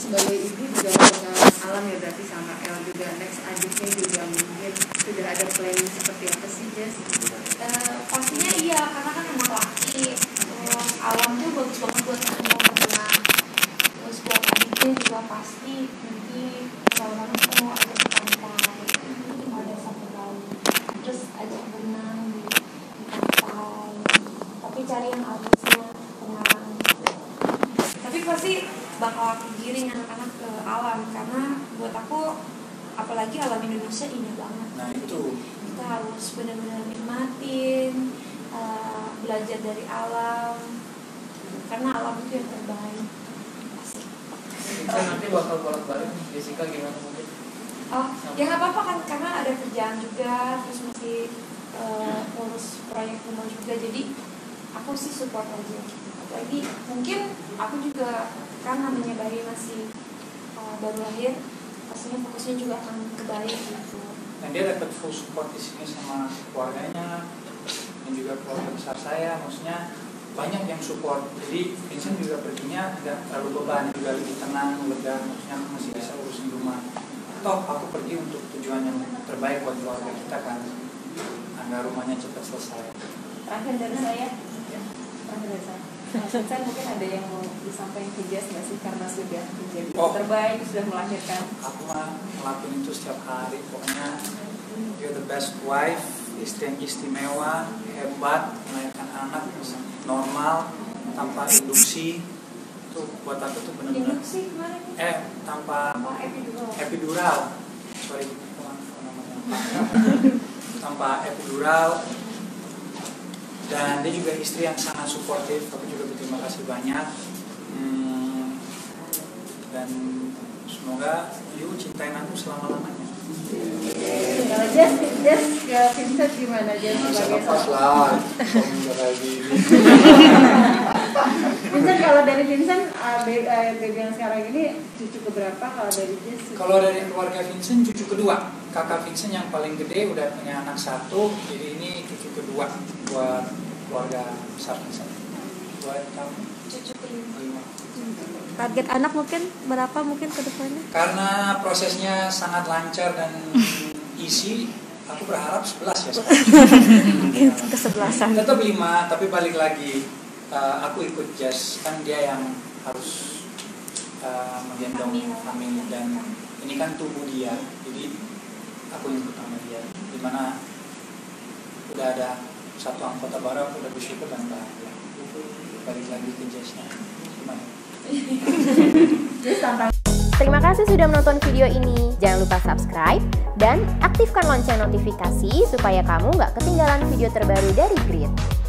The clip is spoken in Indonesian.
sebagai ibu juga pegang alam ya, berarti sama El juga next adiknya juga mungkin sudah ada planning seperti apa sih, Jess? Pastinya iya, karena kan anak laki. Alam tuh bagus banget buat semua berenang. Terus buat adiknya juga pasti nanti kalau kita mau ajak ke pantai, ada satu laut, terus ajak berenang di pantai. Tapi cari yang alusnya tenang. Tapi pasti bakal aku giring anak-anak ke alam, karena buat aku apalagi alam Indonesia indah banget. Nah itu Kita harus benar-benar nikmatin, belajar dari alam, karena alam itu yang terbaik. Kan nanti bakal bolak-balik Jessica gimana mungkin? Oh, ya nggak apa-apa kan, karena ada kerjaan juga, terus masih urus proyek rumah juga, jadi aku sih support aja. Lagi mungkin aku juga kan namanya bayi masih baru lahir, pastinya fokusnya juga akan ke bayi gitu. dan dia dapat full support di sini sama keluarganya dan juga keluarga besar saya, maksudnya banyak yang support. Jadi Vincent juga perginya nggak terlalu beban, juga lebih tenang, lega, maksudnya aku masih bisa urusin rumah. Toh aku pergi untuk tujuan yang terbaik buat keluarga kita kan, agar rumahnya cepat selesai. Terakhir dari saya, Vincent mungkin ada yang mau disampaikan ke Jess nggak sih, karena sudah menjadi terbaik, sudah melahirkan. Aku mah ngelakuin itu setiap hari, pokoknya you're the best wife, istri yang istimewa, hebat, melahirkan anak normal, tanpa induksi. Itu buat aku tuh benar-benar Induksi kemarin? tanpa epidural. Sorry, tanpa epidural. Dan dia juga istri yang sangat suportif. Aku juga berterima kasih banyak. Dan semoga you cintain aku selama-lamanya. Kalau Jess ke Vincent gimana, Jess? Bisa lepas lah, kalau kayak gini. Vincent, kalau dari Vincent, baby yang sekarang ini cucu keberapa kalau dari Jess? Kalau dari keluarga Vincent, cucu kedua. Kakak Vincent yang paling gede udah punya anak satu, jadi ini cucu kedua buat keluarga besar Vincent. Buat kamu? Cucu kelima. Target anak mungkin berapa mungkin ke depannya? Karena prosesnya sangat lancar dan easy, aku berharap 11 ya. Mungkin kesebelasan. Tetap 5, tapi balik lagi aku ikut Jess, kan dia yang harus menggendong hamil, dan ini kan tubuh dia, jadi aku ikut sama dia. Dimana udah ada satu anggota baru, aku udah bersyukur dan bahagia. Balik lagi ke Jess-nya. Gimana? Terima kasih sudah menonton video ini. Jangan lupa subscribe dan aktifkan lonceng notifikasi supaya kamu nggak ketinggalan video terbaru dari Grit.